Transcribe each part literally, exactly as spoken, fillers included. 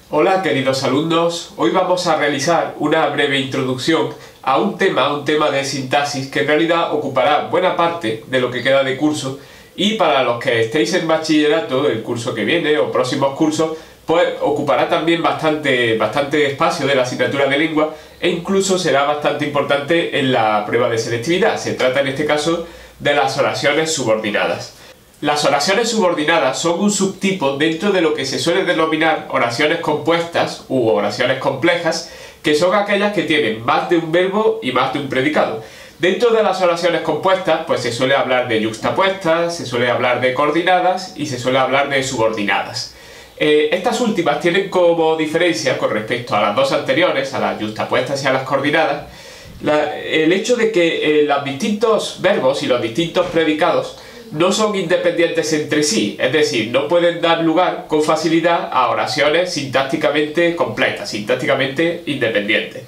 Hola queridos alumnos, hoy vamos a realizar una breve introducción a un tema, un tema de sintaxis que en realidad ocupará buena parte de lo que queda de curso, y para los que estéis en bachillerato, el curso que viene o próximos cursos, pues ocupará también bastante, bastante espacio de la asignatura de lengua e incluso será bastante importante en la prueba de selectividad. Se trata en este caso de las oraciones subordinadas. Las oraciones subordinadas son un subtipo dentro de lo que se suele denominar oraciones compuestas u oraciones complejas, que son aquellas que tienen más de un verbo y más de un predicado. Dentro de las oraciones compuestas, pues se suele hablar de yuxtapuestas, se suele hablar de coordinadas y se suele hablar de subordinadas. Eh, estas últimas tienen como diferencia con respecto a las dos anteriores, a las yuxtapuestas y a las coordinadas, la, el hecho de que eh, los distintos verbos y los distintos predicados no son independientes entre sí, es decir, no pueden dar lugar con facilidad a oraciones sintácticamente completas, sintácticamente independientes.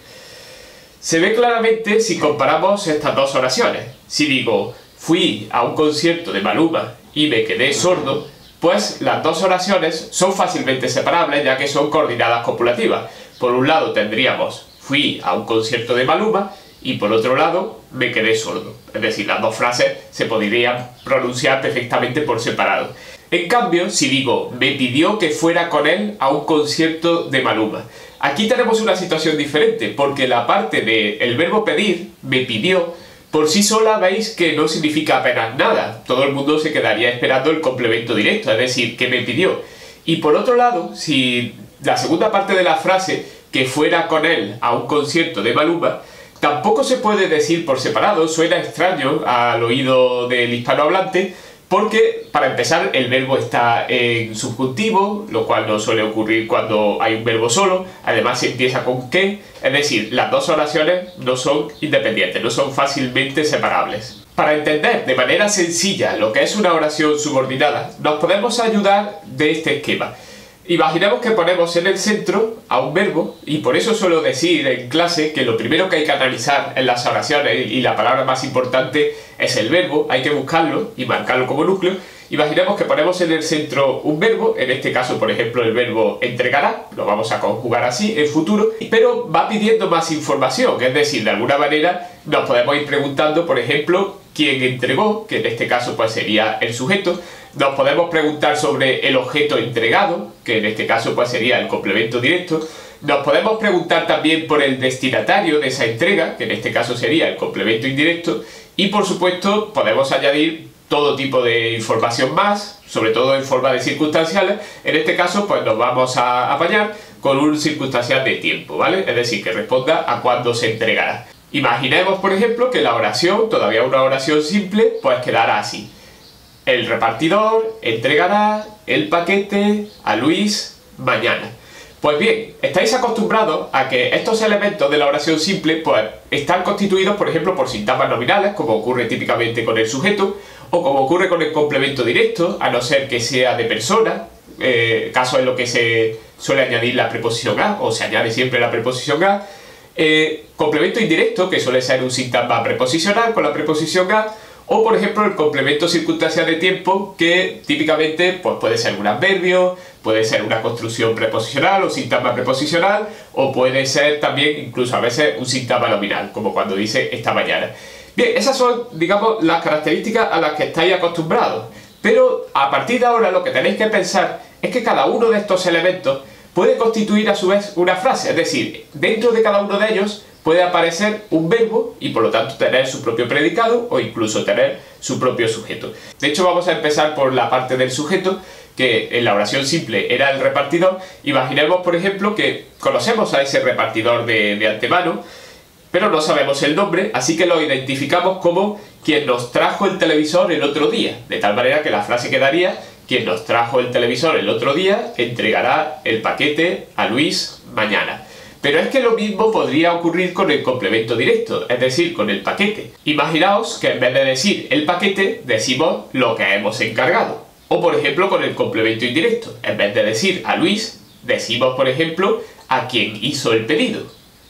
Se ve claramente si comparamos estas dos oraciones. Si digo, fui a un concierto de Maluma y me quedé sordo, pues las dos oraciones son fácilmente separables, ya que son coordinadas copulativas. Por un lado tendríamos, fui a un concierto de Maluma, y por otro lado, me quedé sordo. Es decir, las dos frases se podrían pronunciar perfectamente por separado. En cambio, si digo, me pidió que fuera con él a un concierto de Maluma, aquí tenemos una situación diferente, porque la parte del verbo pedir, me pidió, por sí sola veis que no significa apenas nada. Todo el mundo se quedaría esperando el complemento directo, es decir, que me pidió. Y por otro lado, si la segunda parte de la frase, que fuera con él a un concierto de Maluma, tampoco se puede decir por separado, suena extraño al oído del hispanohablante, porque para empezar el verbo está en subjuntivo, lo cual no suele ocurrir cuando hay un verbo solo, además se empieza con que, es decir, las dos oraciones no son independientes, no son fácilmente separables. Para entender de manera sencilla lo que es una oración subordinada, nos podemos ayudar de este esquema. Imaginemos que ponemos en el centro a un verbo, y por eso suelo decir en clase que lo primero que hay que analizar en las oraciones, y la palabra más importante es el verbo, hay que buscarlo y marcarlo como núcleo. Imaginemos que ponemos en el centro un verbo, en este caso por ejemplo el verbo entregará, lo vamos a conjugar así en futuro, pero va pidiendo más información, es decir, de alguna manera nos podemos ir preguntando, por ejemplo, quién entregó, que en este caso pues sería el sujeto. Nos podemos preguntar sobre el objeto entregado, que en este caso pues sería el complemento directo. Nos podemos preguntar también por el destinatario de esa entrega, que en este caso sería el complemento indirecto. Y por supuesto podemos añadir todo tipo de información más, sobre todo en forma de circunstanciales. En este caso pues nos vamos a apañar con un circunstancial de tiempo, ¿vale? Es decir, que responda a cuándo se entregará. Imaginemos, por ejemplo, que la oración, todavía una oración simple, pues quedará así. El repartidor entregará el paquete a Luis mañana. Pues bien, estáis acostumbrados a que estos elementos de la oración simple pues están constituidos, por ejemplo, por sintagmas nominales, como ocurre típicamente con el sujeto, o como ocurre con el complemento directo, a no ser que sea de persona, eh, caso en lo que se suele añadir la preposición a, o se añade siempre la preposición a. Eh, complemento indirecto, que suele ser un sintagma preposicional con la preposición a, o por ejemplo el complemento circunstancial de tiempo, que típicamente pues, puede ser un adverbio, puede ser una construcción preposicional o sintagma preposicional, o puede ser también incluso a veces un sintagma nominal, como cuando dice esta mañana. Bien, esas son, digamos, las características a las que estáis acostumbrados, pero a partir de ahora lo que tenéis que pensar es que cada uno de estos elementos puede constituir a su vez una frase, es decir, dentro de cada uno de ellos puede aparecer un verbo y por lo tanto tener su propio predicado o incluso tener su propio sujeto. De hecho vamos a empezar por la parte del sujeto, que en la oración simple era el repartidor. Imaginemos por ejemplo que conocemos a ese repartidor de, de antemano, pero no sabemos el nombre, así que lo identificamos como quien nos trajo el televisor el otro día, de tal manera que la frase quedaría: quien nos trajo el televisor el otro día entregará el paquete a Luis mañana. Pero es que lo mismo podría ocurrir con el complemento directo, es decir, con el paquete. Imaginaos que en vez de decir el paquete, decimos lo que hemos encargado. O por ejemplo con el complemento indirecto, en vez de decir a Luis, decimos por ejemplo a quien hizo el pedido.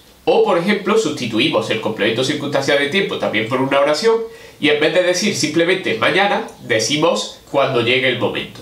O por ejemplo sustituimos el complemento circunstancial de tiempo también por una oración, y en vez de decir simplemente mañana, decimos cuando llegue el momento.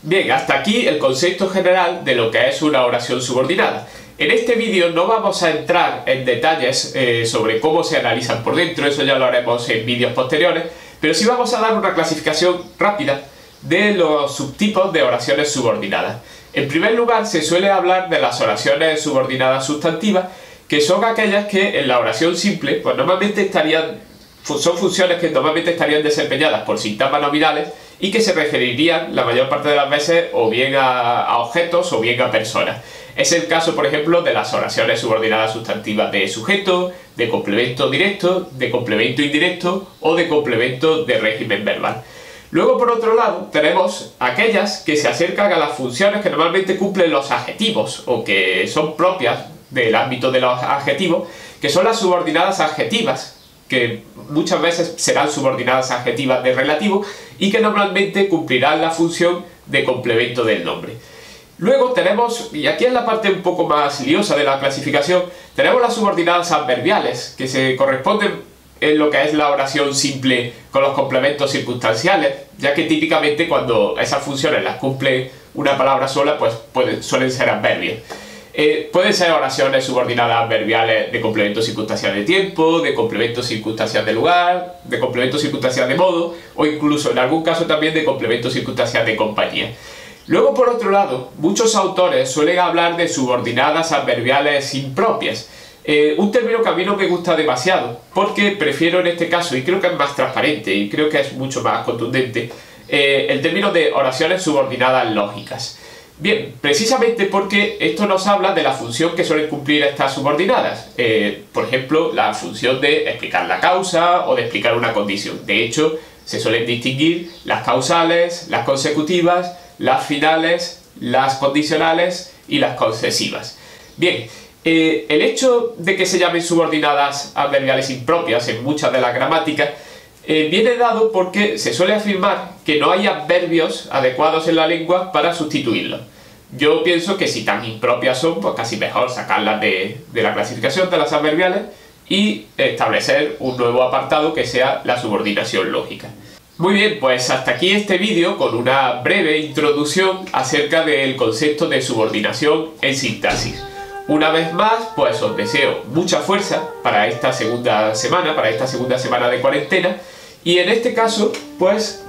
Bien, hasta aquí el concepto general de lo que es una oración subordinada. En este vídeo no vamos a entrar en detalles eh, sobre cómo se analizan por dentro, eso ya lo haremos en vídeos posteriores, pero sí vamos a dar una clasificación rápida de los subtipos de oraciones subordinadas. En primer lugar, se suele hablar de las oraciones subordinadas sustantivas, que son aquellas que en la oración simple, pues normalmente estarían, son funciones que normalmente estarían desempeñadas por sintagmas nominales y que se referirían la mayor parte de las veces o bien a, a objetos o bien a personas. Es el caso, por ejemplo, de las oraciones subordinadas sustantivas de sujeto, de complemento directo, de complemento indirecto o de complemento de régimen verbal. Luego, por otro lado, tenemos aquellas que se acercan a las funciones que normalmente cumplen los adjetivos o que son propias del ámbito de los adjetivos, que son las subordinadas adjetivas, que muchas veces serán subordinadas adjetivas de relativo y que normalmente cumplirán la función de complemento del nombre. Luego tenemos, y aquí es la parte un poco más liosa de la clasificación, tenemos las subordinadas adverbiales, que se corresponden en lo que es la oración simple con los complementos circunstanciales, ya que típicamente cuando esas funciones las cumple una palabra sola, pues pueden, suelen ser adverbios. Eh, pueden ser oraciones subordinadas adverbiales de complemento circunstancial de tiempo, de complemento circunstancial de lugar, de complemento circunstancial de modo, o incluso en algún caso también de complemento circunstancial de compañía. Luego, por otro lado, muchos autores suelen hablar de subordinadas adverbiales impropias, eh, un término que a mí no me gusta demasiado, porque prefiero en este caso, y creo que es más transparente y creo que es mucho más contundente, eh, el término de oraciones subordinadas lógicas. Bien, precisamente porque esto nos habla de la función que suelen cumplir estas subordinadas, eh, por ejemplo, la función de explicar la causa o de explicar una condición. De hecho, se suelen distinguir las causales, las consecutivas, las finales, las condicionales y las concesivas. Bien, eh, el hecho de que se llamen subordinadas adverbiales impropias en muchas de las gramáticas eh, viene dado porque se suele afirmar que no hay adverbios adecuados en la lengua para sustituirlos. Yo pienso que si tan impropias son, pues casi mejor sacarlas de, de la clasificación de las adverbiales y establecer un nuevo apartado que sea la subordinación lógica. Muy bien, pues hasta aquí este vídeo con una breve introducción acerca del concepto de subordinación en sintaxis. Una vez más, pues os deseo mucha fuerza para esta segunda semana, para esta segunda semana de cuarentena, y en este caso, pues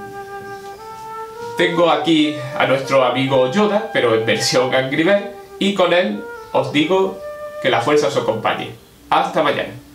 tengo aquí a nuestro amigo Yoda, pero en versión Angry Bird, y con él os digo que la fuerza os acompañe. Hasta mañana.